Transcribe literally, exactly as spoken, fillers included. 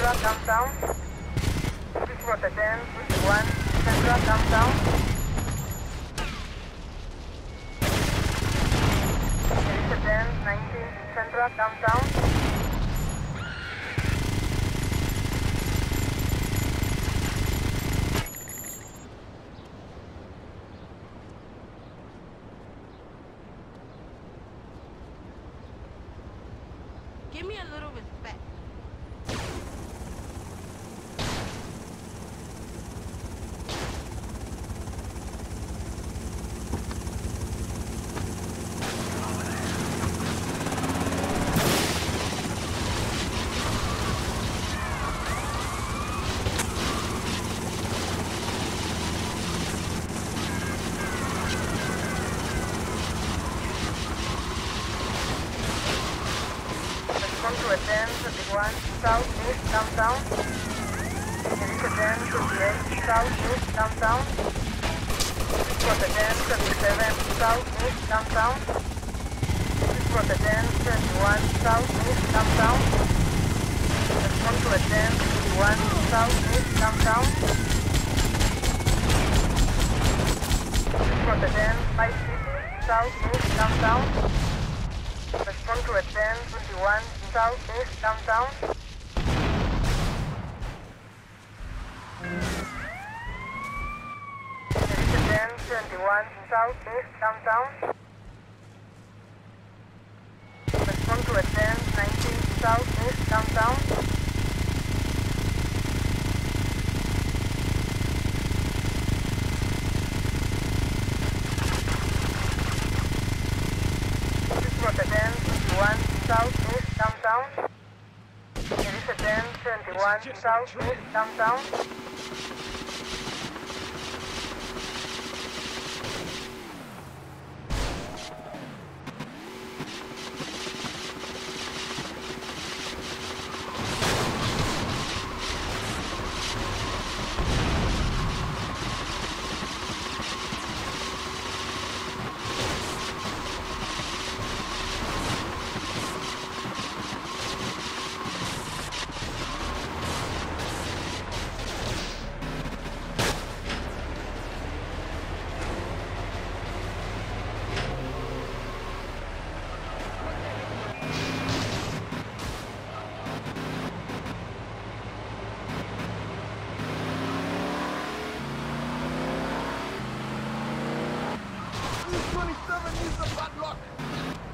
Central, come down. This was a ten, fifty-one, Central, come down. There is a ten, nineteen, Central, come down. Give me a little respect. To a ten, twenty-one, south, east, downtown. There is a ten, twenty-eight, south, east, downtown. This was a ten, twenty-seven, south, east, downtown. This was a ten, twenty-one, south, east, downtown. Let's come to a ten, fifty-one, south, east, downtown. This was a ten, five fifty, south, east, downtown. Respond to a ten, twenty-one, south, east, downtown. There is a ten, twenty-one, south, east, downtown. Respond to a ten, nineteen, south, east, downtown. one south east downtown. There is a ten twenty-one south east downtown. twenty-seven needs a bad luck.